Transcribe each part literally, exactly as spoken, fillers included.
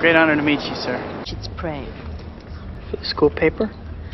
Great honor to meet you, sir. It's praying. For the school paper?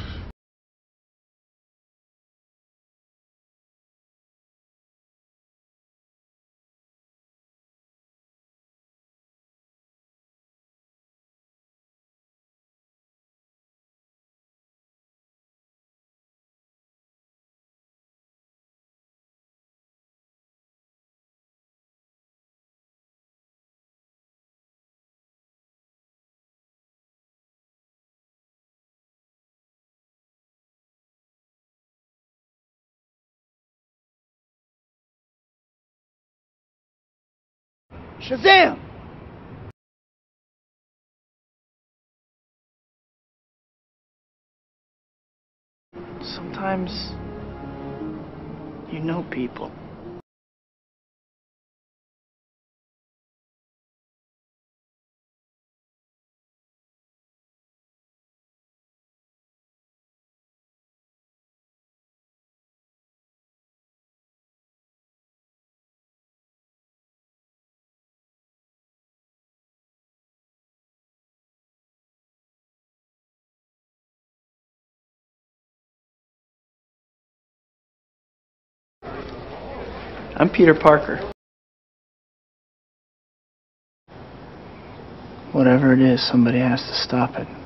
Shazam! Sometimes you know people. I'm Peter Parker. Whatever it is, somebody has to stop it.